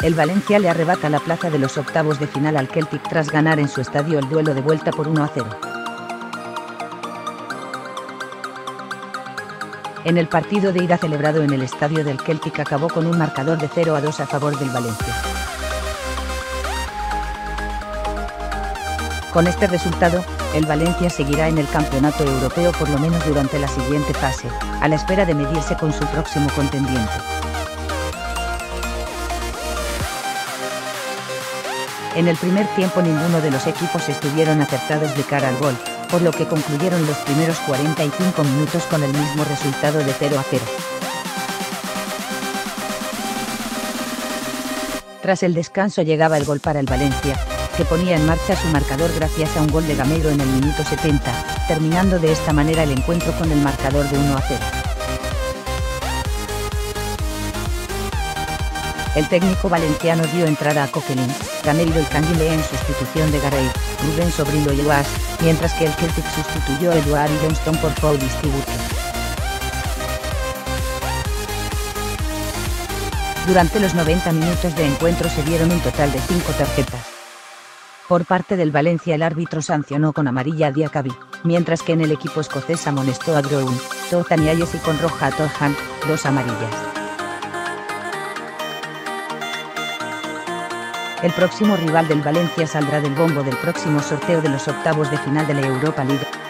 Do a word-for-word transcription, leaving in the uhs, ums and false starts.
El Valencia le arrebata la plaza de los octavos de final al Celtic tras ganar en su estadio el duelo de vuelta por uno a cero. En el partido de ida celebrado en el estadio del Celtic acabó con un marcador de cero a dos a favor del Valencia. Con este resultado, el Valencia seguirá en el campeonato europeo por lo menos durante la siguiente fase, a la espera de medirse con su próximo contendiente. En el primer tiempo ninguno de los equipos estuvieron acertados de cara al gol, por lo que concluyeron los primeros cuarenta y cinco minutos con el mismo resultado de cero a cero. Tras el descanso llegaba el gol para el Valencia, que ponía en marcha su marcador gracias a un gol de Gameiro en el minuto setenta, terminando de esta manera el encuentro con el marcador de uno a cero. El técnico valenciano dio entrada a Coquelin, Gameiro y Canguilé en sustitución de Garay, Rubén Sobrino y Eluas, mientras que el Celtic sustituyó a Eduard y Johnston por Paul Distributo. Durante los noventa minutos de encuentro se dieron un total de cinco tarjetas. Por parte del Valencia el árbitro sancionó con amarilla a Diakabi, mientras que en el equipo escocés amonestó a Groen, Tothan y Ayes y con roja a Tothan, dos amarillas. El próximo rival del Valencia saldrá del bombo del próximo sorteo de los octavos de final de la Europa League.